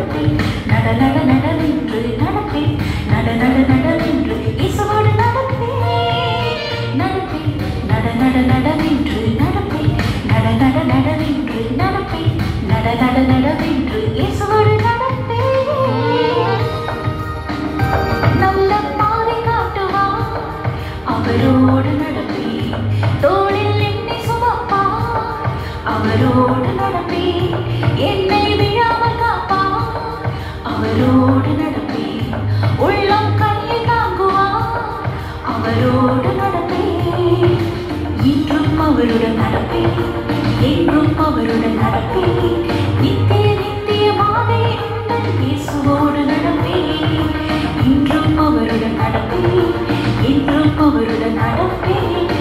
நடப்பேன் நட நட நடவென்று நடப்பேன் நட நட நடவென்று இயேசுவோடு நடப்பேன் நடப்பேன் நட நட நடவென்று நடப்பேன் நட நட நடவென்று நடப்பேன் நட நட நடவென்று இயேசுவோடு நடப்பேன் நல்ல பாதை காட்டுவார் அவரோடு நடப்பேன் தோளில் என்னை சுமப்பார் அவரோடு நடப்பேன் என்னை விழாமல் காப்பார் அவரோடு நடப்பேன் உள்ளம் கையை தாங்குவார் அவரோடு நடப்பேன் இன்றும் அவருடன் நடப்பேன் என்றும் அவருடன் நடப்பேன் நித்திய நித்தியமாக என் இயேசுவோடு நடப்பேன் இன்றும் அவருடன் நடப்பேன் என்றும் அவருடன் நடப்பேன்